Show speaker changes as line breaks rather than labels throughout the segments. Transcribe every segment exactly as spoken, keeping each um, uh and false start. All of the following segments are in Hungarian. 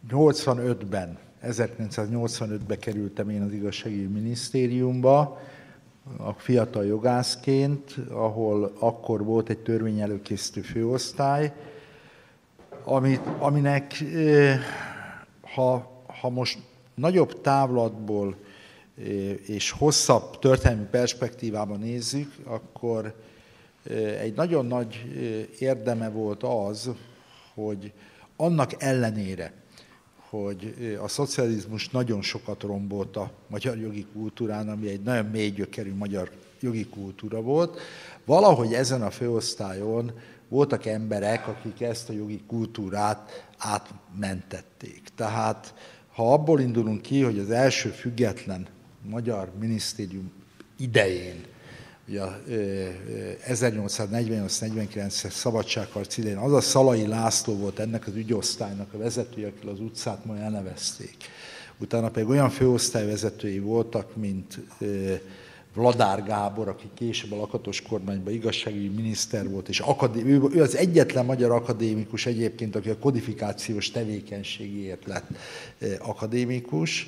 nyolcvanötben, ezerkilencszáznyolcvanötben kerültem én az igazságügyi minisztériumba, a fiatal jogászként, ahol akkor volt egy törvényelőkészítő főosztály, amit, aminek, ha, ha most nagyobb távlatból és hosszabb történelmi perspektívában nézzük, akkor egy nagyon nagy érdeme volt az, hogy annak ellenére, hogy a szocializmus nagyon sokat rombolt a magyar jogi kultúrán, ami egy nagyon mély gyökerű magyar jogi kultúra volt, valahogy ezen a főosztályon voltak emberek, akik ezt a jogi kultúrát átmentették. Tehát ha abból indulunk ki, hogy az első független magyar minisztérium idején, ugye ezernyolcszáznegyvennyolc negyvenkilences szabadságharc idején, az a Szalai László volt ennek az ügyosztálynak a vezetője, akik az utcát majd elnevezték. Utána pedig olyan főosztályvezetői voltak, mint Vladár Gábor, aki később a Lakatos kormányban igazságügyi miniszter volt, és akadé- ő, ő az egyetlen magyar akadémikus egyébként, aki a kodifikációs tevékenységért lett akadémikus.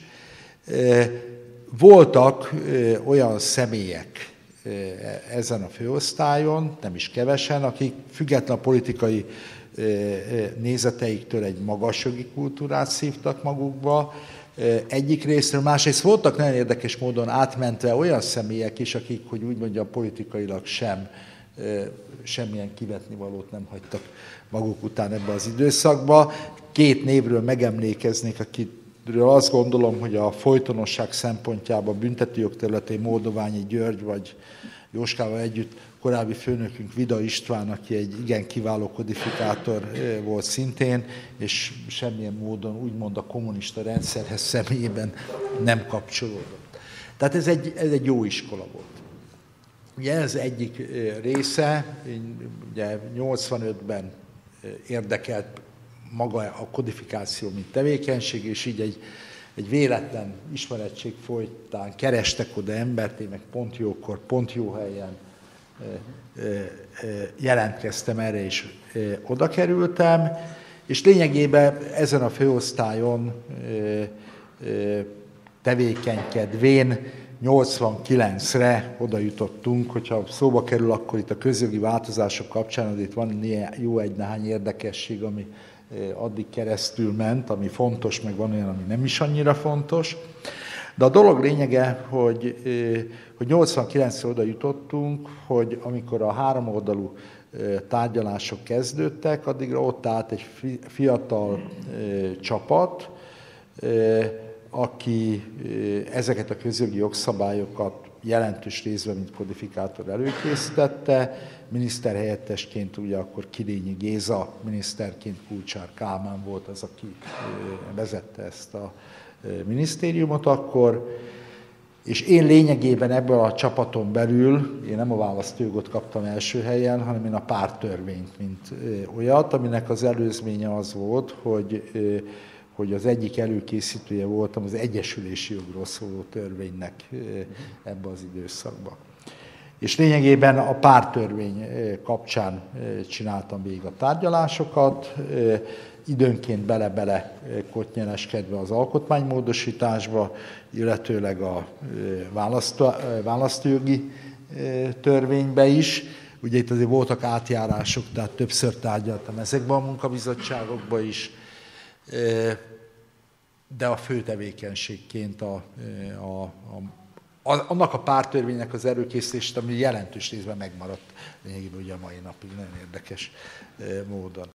Voltak olyan személyek ezen a főosztályon, nem is kevesen, akik független a politikai nézeteiktől egy magas jogi kultúrát szívtak magukba, egyik részről, másrészt voltak nagyon érdekes módon átmentve olyan személyek is, akik, hogy úgy mondjam, politikailag sem, semmilyen kivetnivalót nem hagytak maguk után ebbe az időszakba. Két névről megemlékeznék, akikről azt gondolom, hogy a folytonosság szempontjában büntetőjog területén Moldoványi György vagy Jóskával együtt korábbi főnökünk Vida István, aki egy igen kiváló kodifikátor volt szintén, és semmilyen módon úgymond a kommunista rendszerhez személyében nem kapcsolódott. Tehát ez egy, ez egy jó iskola volt. Ugye ez egyik része, ugye nyolcvanötben érdekelt maga a kodifikáció, mint tevékenység, és így egy, egy véletlen ismerettség folytán kerestek oda embert, én meg pont jókor, pont jó helyen jelentkeztem erre, és oda kerültem, és lényegében ezen a főosztályon tevékenykedvén nyolcvankilencre oda jutottunk, hogyha szóba kerül, akkor itt a közjogi változások kapcsán, itt van jó egy néhány érdekesség, ami addig keresztül ment, ami fontos, meg van olyan, ami nem is annyira fontos. De a dolog lényege, hogy, hogy nyolcvankilencre oda jutottunk, hogy amikor a háromoldalú tárgyalások kezdődtek, addigra ott állt egy fiatal csapat, aki ezeket a közjogi jogszabályokat jelentős részben, mint kodifikátor előkészítette. Miniszterhelyettesként ugye akkor Kirényi Géza, miniszterként Kulcsár Kálmán volt az, aki vezette ezt a minisztériumot akkor, és én lényegében ebből a csapaton belül, én nem a választójogot kaptam első helyen, hanem én a párttörvényt, mint olyat, aminek az előzménye az volt, hogy, hogy az egyik előkészítője voltam az egyesülési jogról szóló törvénynek ebbe az időszakban. És lényegében a párttörvény kapcsán csináltam végig a tárgyalásokat, időnként bele-bele kottnyereskedve az alkotmánymódosításba, illetőleg a választó, választójogi törvénybe is. Ugye itt azért voltak átjárások, tehát többször tárgyaltam ezekben a munkabizottságokban is, de a fő tevékenységként a, a, a, annak a párttörvénynek az előkészítést, ami jelentős részben megmaradt lényegében ugye a mai napig, nagyon érdekes módon.